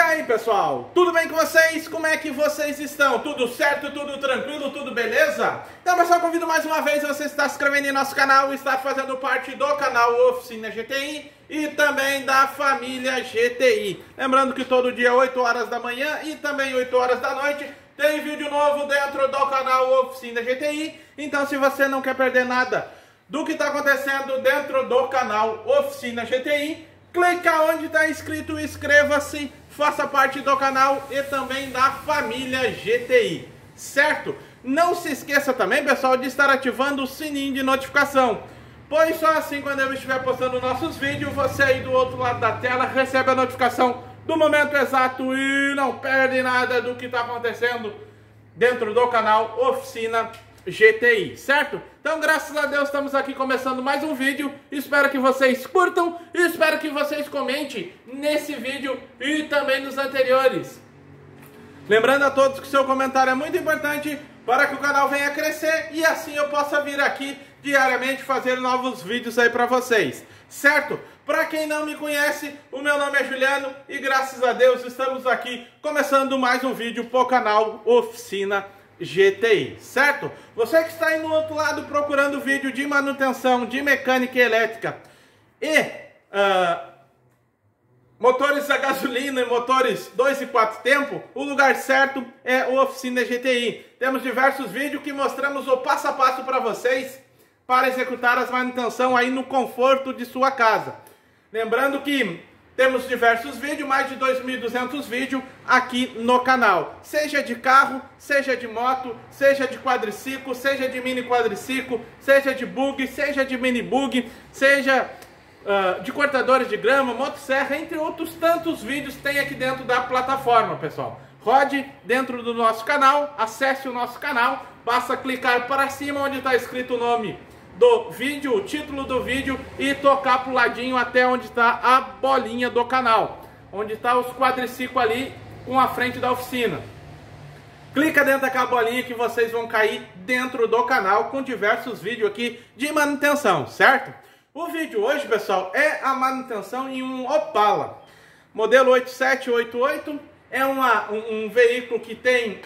aí, pessoal? Tudo bem com vocês? Como é que vocês estão? Tudo certo? Tudo tranquilo? Tudo beleza? Então, pessoal, convido mais uma vez você estar se inscrevendo em nosso canal, estar fazendo parte do canal Oficina GTI e também da família GTI. Lembrando que todo dia, 8 horas da manhã e também 8 horas da noite, tem vídeo novo dentro do canal Oficina GTI. Então, se você não quer perder nada do que está acontecendo dentro do canal Oficina GTI, clica onde está escrito inscreva-se, faça parte do canal e também da família GTI, certo? Não se esqueça também, pessoal, de estar ativando o sininho de notificação, pois só assim, quando eu estiver postando nossos vídeos, você aí do outro lado da tela recebe a notificação do momento exato e não perde nada do que está acontecendo dentro do canal Oficina GTI, certo? Então, graças a Deus, estamos aqui começando mais um vídeo. Espero que vocês curtam e espero que vocês comentem nesse vídeo e também nos anteriores. Lembrando a todos que seu comentário é muito importante para que o canal venha crescer e assim eu possa vir aqui diariamente fazer novos vídeos aí para vocês, certo? Para quem não me conhece, o meu nome é Juliano e graças a Deus estamos aqui começando mais um vídeo para o canal Oficina GTI, certo? Você que está aí no outro lado procurando vídeo de manutenção, de mecânica elétrica e motores a gasolina e motores 2 e 4 tempo, o lugar certo é o Oficina GTI. Temos diversos vídeos que mostramos o passo a passo para vocês para executar as manutenção aí no conforto de sua casa. Lembrando que temos diversos vídeos, mais de 2.200 vídeos aqui no canal. Seja de carro, seja de moto, seja de quadriciclo, seja de mini quadriciclo, seja de bug, seja de mini bug, seja de cortadores de grama, motosserra, entre outros tantos vídeos tem aqui dentro da plataforma, pessoal. Rode dentro do nosso canal, acesse o nosso canal, basta clicar para cima onde está escrito o nome do vídeo, o título do vídeo e tocar pro ladinho até onde está a bolinha do canal, onde está os quadriciclos ali com a frente da oficina. Clica dentro daquela bolinha que vocês vão cair dentro do canal com diversos vídeos aqui de manutenção, certo? O vídeo hoje, pessoal, é a manutenção em um Opala modelo 8788. É um veículo que tem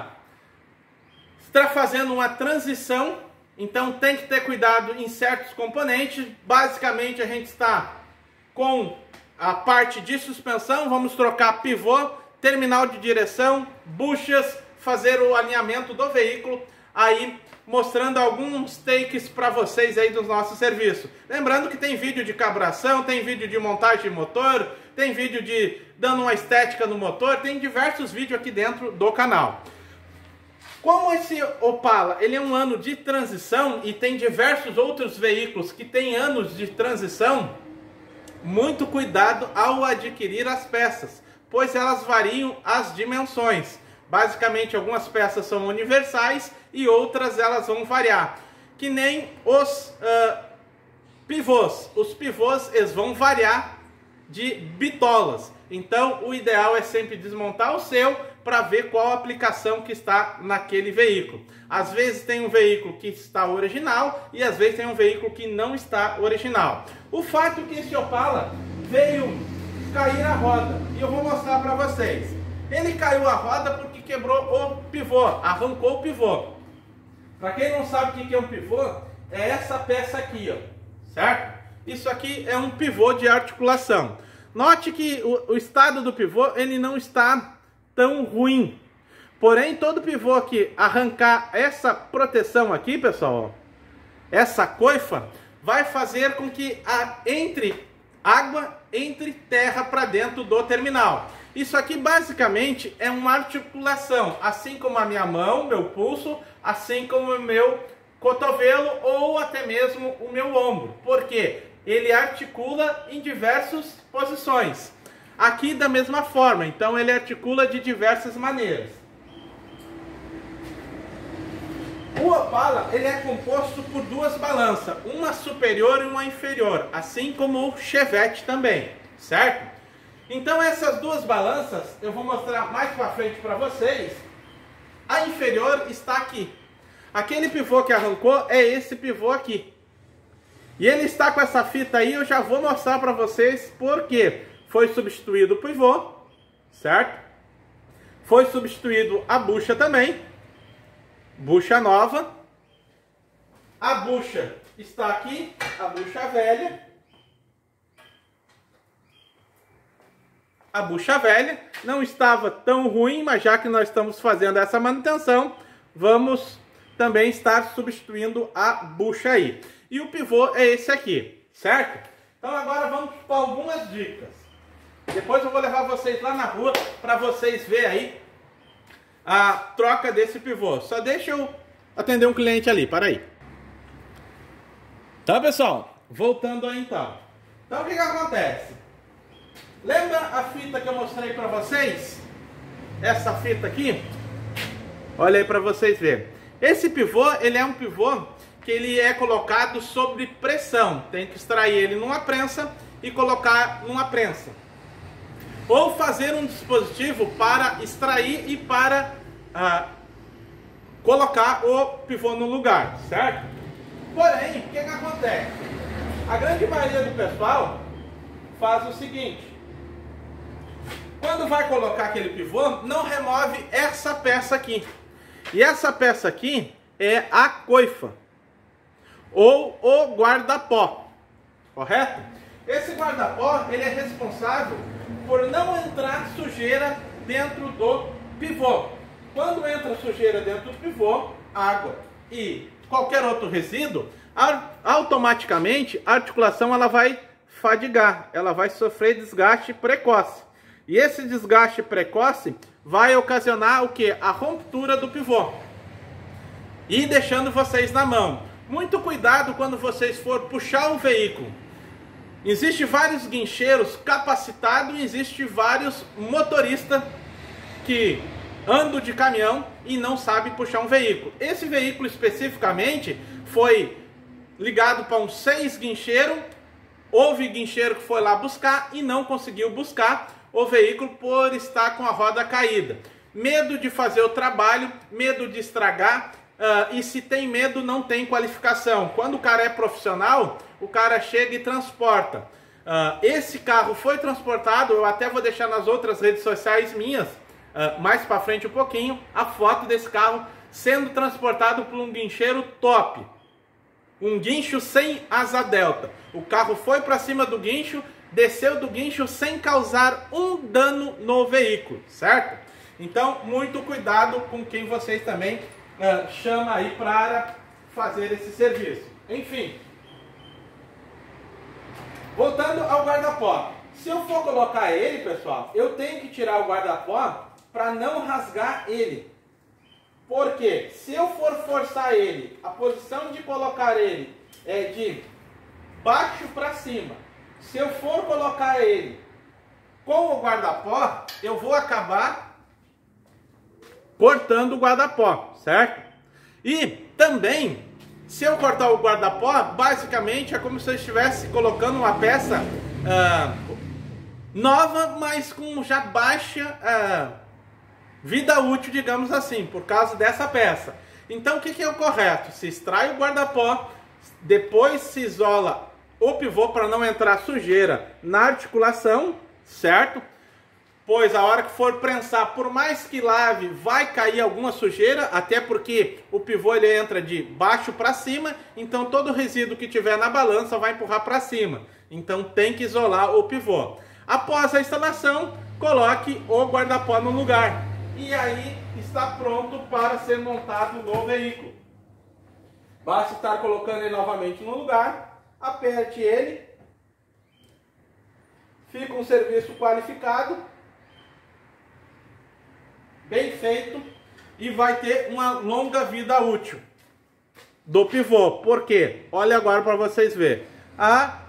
está fazendo uma transição. Então tem que ter cuidado em certos componentes. Basicamente a gente está com a parte de suspensão, vamos trocar pivô, terminal de direção, buchas, fazer o alinhamento do veículo, aí mostrando alguns takes para vocês aí dos nossos serviços. Lembrando que tem vídeo de carburação, tem vídeo de montagem de motor, tem vídeo de dando uma estética no motor, tem diversos vídeos aqui dentro do canal. Como esse Opala ele é um ano de transição e tem diversos outros veículos que têm anos de transição, muito cuidado ao adquirir as peças, pois elas variam as dimensões. Basicamente, algumas peças são universais e outras elas vão variar, que nem os pivôs. Os pivôs eles vão variar de bitolas. Então, o ideal é sempre desmontar o seu para ver qual aplicação que está naquele veículo. Às vezes tem um veículo que está original e às vezes tem um veículo que não está original. O fato é que esse Opala veio cair a roda e eu vou mostrar para vocês. Ele caiu a roda porque quebrou o pivô, arrancou o pivô. Para quem não sabe o que é um pivô, é essa peça aqui, ó, certo? Isso aqui é um pivô de articulação. Note que o estado do pivô ele não está tão ruim. Porém, todo pivô que arrancar essa proteção aqui, pessoal, ó, essa coifa, vai fazer com que entre terra para dentro do terminal. Isso aqui basicamente é uma articulação, assim como a minha mão, meu pulso, assim como o meu cotovelo ou até mesmo o meu ombro. Por quê? Ele articula em diversas posições. Aqui da mesma forma, então ele articula de diversas maneiras. O Opala ele é composto por duas balanças, uma superior e uma inferior, assim como o Chevette também, certo? Então essas duas balanças eu vou mostrar mais para frente para vocês. A inferior está aqui. Aquele pivô que arrancou é esse pivô aqui. E ele está com essa fita aí, eu já vou mostrar para vocês por quê. Foi substituído o pivô certo? Foi substituído a bucha também, bucha nova. A bucha está aqui, a bucha velha. A bucha velha não estava tão ruim, mas já que nós estamos fazendo essa manutenção, vamos também estar substituindo a bucha aí. E o pivô é esse aqui, certo? Então agora vamos para algumas dicas. Depois eu vou levar vocês lá na rua para vocês verem aí a troca desse pivô. Só deixa eu atender um cliente ali, para aí. Tá, pessoal? Voltando aí então. Então o que acontece? Lembra a fita que eu mostrei para vocês? Essa fita aqui? Olha aí para vocês verem. Esse pivô, ele é um pivô que ele é colocado sob pressão. Tem que extrair ele numa prensa e colocar numa prensa. Ou fazer um dispositivo para extrair e para colocar o pivô no lugar, certo? Porém, o que acontece? A grande maioria do pessoal faz o seguinte: quando vai colocar aquele pivô, não remove essa peça aqui. E essa peça aqui é a coifa, ou o guarda-pó, correto? Esse guarda-pó, ele é responsável por não entrar sujeira dentro do pivô. Quando entra sujeira dentro do pivô, água e qualquer outro resíduo, automaticamente a articulação ela vai fadigar, ela vai sofrer desgaste precoce. E esse desgaste precoce vai ocasionar o que? A ruptura do pivô. E deixando vocês na mão. Muito cuidado quando vocês for puxar o veículo. Existem vários guincheiros capacitados e existem vários motoristas que andam de caminhão e não sabem puxar um veículo. Esse veículo especificamente foi ligado para um 6 guincheiro. Houve guincheiro que foi lá buscar e não conseguiu buscar o veículo por estar com a roda caída. Medo de fazer o trabalho, medo de estragar, e se tem medo não tem qualificação. Quando o cara é profissional, o cara chega e transporta. Esse carro foi transportado, eu até vou deixar nas outras redes sociais minhas, mais para frente um pouquinho, a foto desse carro sendo transportado por um guincheiro top. Um guincho sem asa delta. O carro foi para cima do guincho, desceu do guincho sem causar um dano no veículo, certo? Então, muito cuidado com quem vocês também chama aí para fazer esse serviço. Enfim, voltando ao guarda-pó. Se eu for colocar ele, pessoal, eu tenho que tirar o guarda-pó para não rasgar ele. Porque se eu for forçar ele, a posição de colocar ele é de baixo para cima. Se eu for colocar ele com o guarda-pó, eu vou acabar cortando o guarda-pó, certo? E também, se eu cortar o guarda-pó, basicamente é como se eu estivesse colocando uma peça nova, mas com já baixa vida útil, digamos assim, por causa dessa peça. Então o que é o correto? Se extrai o guarda-pó, depois se isola o pivô para não entrar sujeira na articulação, certo? Pois a hora que for prensar, por mais que lave, vai cair alguma sujeira, até porque o pivô ele entra de baixo para cima, então todo o resíduo que tiver na balança vai empurrar para cima. Então tem que isolar o pivô. Após a instalação, coloque o guarda-pó no lugar. E aí está pronto para ser montado no veículo. Basta estar colocando ele novamente no lugar, aperte ele, fica um serviço qualificado, bem feito, e vai ter uma longa vida útil do pivô. Por quê? Olha agora para vocês verem. A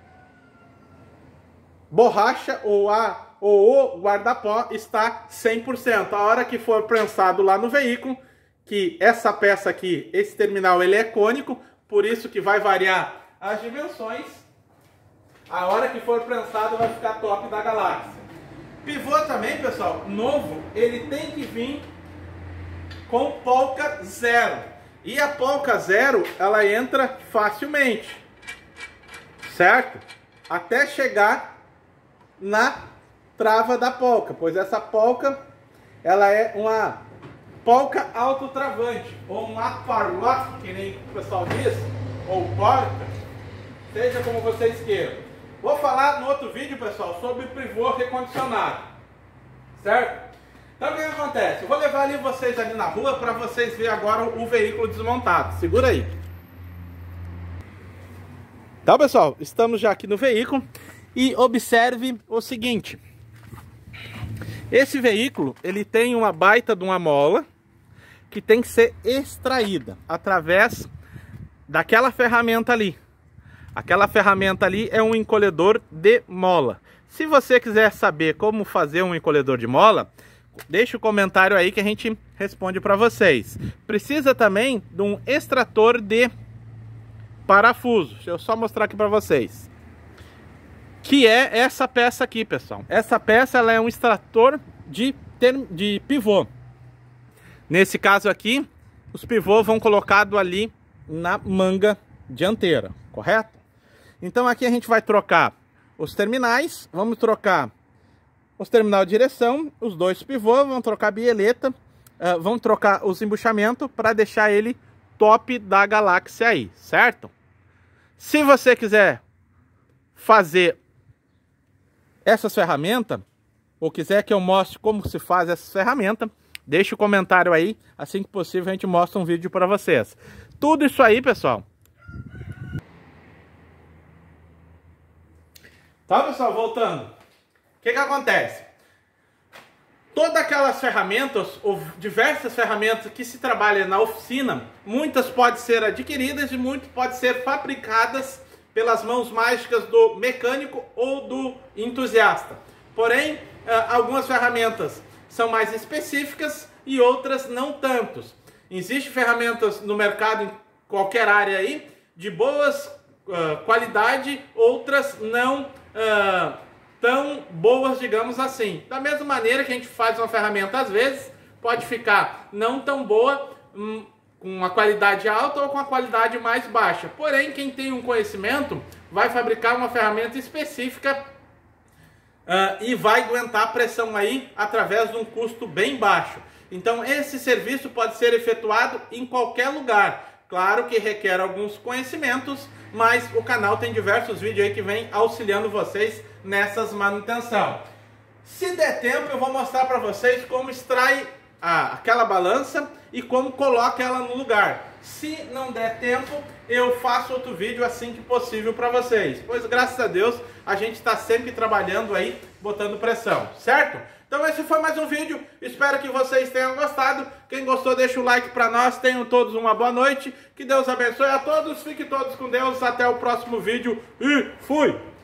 borracha ou o guarda-pó está 100%. A hora que for prensado lá no veículo, que essa peça aqui, esse terminal, ele é cônico, por isso que vai variar as dimensões. A hora que for prensado vai ficar top da galáxia. Pivô também, pessoal, novo, ele tem que vir com polca zero. E a polca zero, ela entra facilmente, certo? Até chegar na trava da polca, pois essa polca ela é uma polca autotravante, ou um aparlock, que nem o pessoal diz, ou porca, seja como vocês queiram. Vou falar no outro vídeo, pessoal, sobre pivô recondicionado, certo? Então o que acontece? Eu vou levar ali vocês ali na rua para vocês verem agora o veículo desmontado. Segura aí. Então, pessoal, estamos já aqui no veículo e observe o seguinte. Esse veículo, ele tem uma baita de uma mola que tem que ser extraída através daquela ferramenta ali. Aquela ferramenta ali é um encolhedor de mola. Se você quiser saber como fazer um encolhedor de mola, deixa o comentário aí que a gente responde para vocês. Precisa também de um extrator de parafuso. Deixa eu só mostrar aqui para vocês. Que é essa peça aqui, pessoal. Essa peça ela é um extrator de pivô. Nesse caso aqui, os pivôs vão colocados ali na manga dianteira, correto? Então aqui a gente vai trocar os terminais, vamos trocar os terminais de direção, os dois pivôs, vamos trocar a bieleta, vamos trocar os embuchamentos para deixar ele top da galáxia aí, certo? Se você quiser fazer essas ferramentas, ou quiser que eu mostre como se faz essas ferramentas, deixe o comentário aí, assim que possível a gente mostra um vídeo para vocês. Tudo isso aí, pessoal. Tá, pessoal, voltando. O que acontece? Todas aquelas ferramentas, ou diversas ferramentas que se trabalham na oficina, muitas podem ser adquiridas e muitas podem ser fabricadas pelas mãos mágicas do mecânico ou do entusiasta. Porém, algumas ferramentas são mais específicas e outras não tantos. Existem ferramentas no mercado, em qualquer área aí, de boas qualidade, outras não tão boas, digamos assim. Da mesma maneira que a gente faz uma ferramenta, às vezes, pode ficar não tão boa, com uma qualidade alta ou com uma qualidade mais baixa. Porém, quem tem um conhecimento vai fabricar uma ferramenta específica e vai aguentar a pressão aí através de um custo bem baixo. Então, esse serviço pode ser efetuado em qualquer lugar. Claro que requer alguns conhecimentos, mas o canal tem diversos vídeos aí que vem auxiliando vocês nessas manutenção. Se der tempo, eu vou mostrar para vocês como extrai aquela balança e como coloca ela no lugar. Se não der tempo, eu faço outro vídeo assim que possível para vocês, pois graças a Deus a gente está sempre trabalhando aí, botando pressão, certo? Então esse foi mais um vídeo, espero que vocês tenham gostado. Quem gostou, deixa o like para nós. Tenham todos uma boa noite, que Deus abençoe a todos, fiquem todos com Deus, até o próximo vídeo e fui!